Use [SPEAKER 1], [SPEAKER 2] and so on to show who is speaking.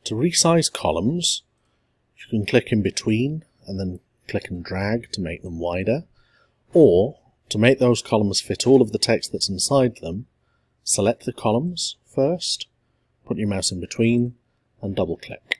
[SPEAKER 1] To resize columns, you can click in between and then click and drag to make them wider, or to make those columns fit all of the text that's inside them, select the columns first, put your mouse in between and double click.